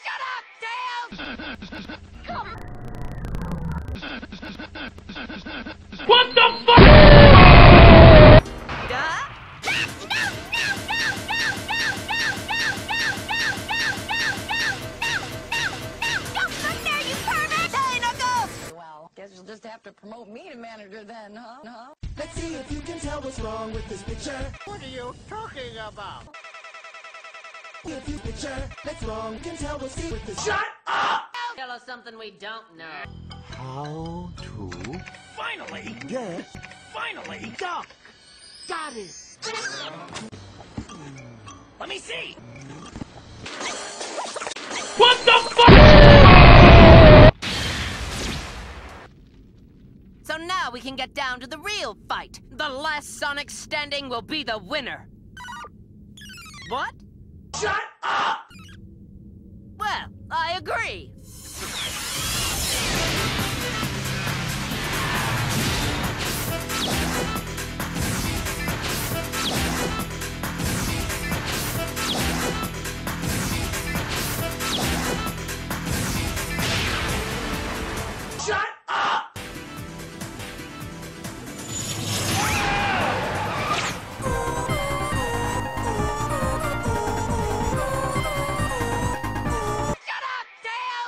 Shut up, Tails! What the fuck? Guess you'll just have to promote me to manager then, huh? Let's see if you can tell what's wrong with this picture. What are you talking about? If you picture, that's wrong. Can tell what's see with this. Shut up! Tell us something we don't know. How to Finally! get Finally! duck. Got it. Let me see! What the fuck? So now we can get down to the real fight. The last Sonic standing will be the winner. What? Shut up! Well, I agree.